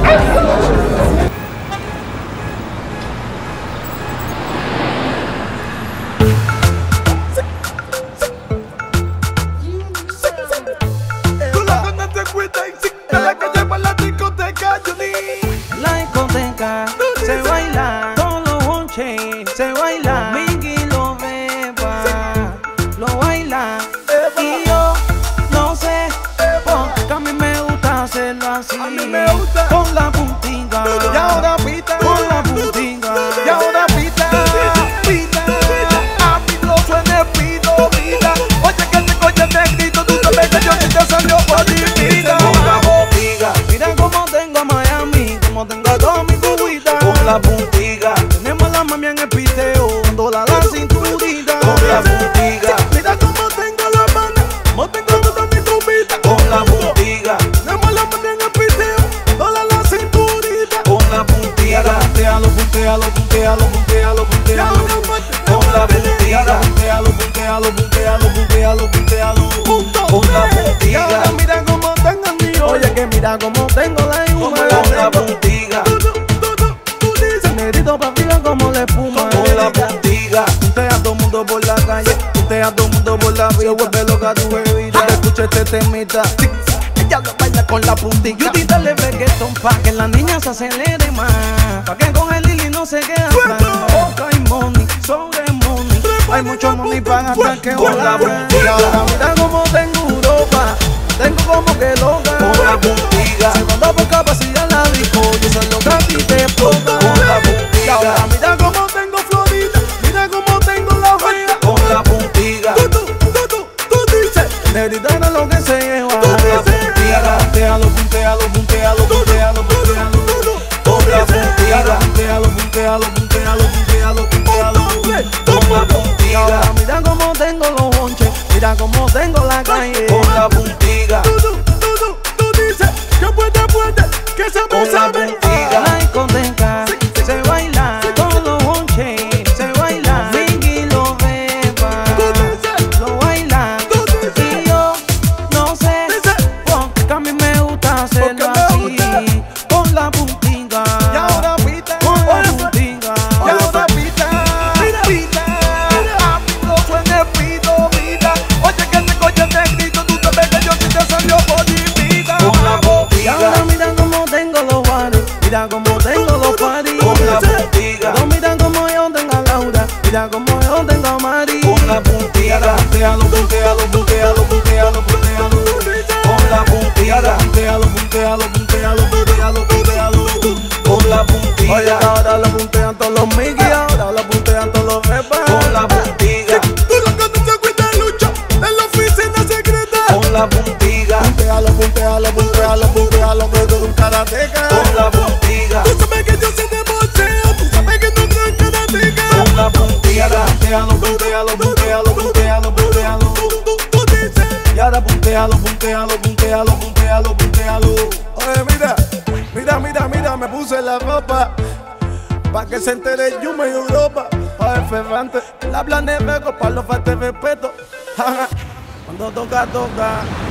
Se baila con los bonches, se baila, Miki lo beba, lo baila. Y yo no sé, porque a mí me gusta hacerlo así, con la puntica, y ahora pita, con la puntica, y ahora pita, pita, a mí lo suene pito, pita. Oye que te coche te grito, tú sabes que yo sí te salió por ti, pita. Con la puntica, mira cómo tengo a Miami, como tengo a toda mi cubita. Con la puntica, tenemos la mami en el piteo, dándola la cinturita. Con la puntica, mira cómo tengo la mano, como tengo toda mi cubita. Con la puntica, tenemos la mami en el piteo, dándola la cinturita. Con la puntica, puntealo, puntealo, puntealo, puntealo, puntealo. Con la puntica, puntealo, puntealo, puntealo, puntealo, puntealo. Con la puntica, ahora mira cómo tengo el mío. Oye que mira cómo tengo la yuma. Con la puntica, negrito pa' arriba como la espuma. Con la puntica, puntea a todo mundo por la calle, puntea a todo mundo por la vía, vuelve loca tu bebida. Te escucha este temita, ella lo baila con la puntica. Y ahorita le reggaeton pa' que la niña se acelere más, pa' que con el Lili no se quede atrás. Hay money, sobre money, hay mucho money pa' gastar que con la puntica. Ahora mira como tengo Europa, tengo como que loca. Con la puntica, se manda por capacidad la disco, yo soy loca y te explota. Con la puntica, ahora mira como tengo Florida, mira como tengo la fea. Con la puntica, tú dices, negrita era lo que se lleva. Con la puntica, puntealo, puntealo, puntealo, puntealo, puntealo. Con la puntica, puntealo, puntealo, puntealo, puntealo, puntealo. Con la puntica, ahora mira como tengo los bonches, mira como tengo la calle. Con la puntica, tú dices, que puede, que se me sabe. La discoteca, se baila con los bonches, se baila, Miki lo beba, lo baila. Y yo no sé, porque a mí me gusta hacerlo así, con la puntica, y ahora pita, con la puntica, y ahora pita, pita, a mí lo suene pito, pita. Oye que te coche te grito, tú sabes que yo sí te salió por ti, pita. Con la puntica, y ahora mira cómo tengo los bares, mira cómo tengo los paris. Con la puntica, no miran como yo tengo a Laura, mira como yo tengo a Mari. Con la puntica, puntealo, puntealo, puntealo, puntealo, puntealo. Con la puntica, puntealo, puntealo, puntealo, puntealo, puntealo. Con la puntica, oye ahora lo puntean todos los Miki, ahora lo puntean todos los Bebas. Con la puntica, tú lo que no se cuida Lucho en la oficina secreta. Con la puntica, puntealo, puntealo, puntealo, puntealo, que tú eres un karateca. Con la puntica, tú sabes que yo sé de boxeo, tú sabes que no soy karateca. Con la puntica, puntealo, puntealo, puntealo, puntealo, puntealo. Tú dices, y ahora puntealo, puntealo, puntealo, puntealo, puntealo. Oye mira, mira, mira, mira, me puse la ropa pa' que se entere Yuma y Europa. Pa' el Ferrante, la plan de beco, pa' los falta de respeto. Cuando toca, toca.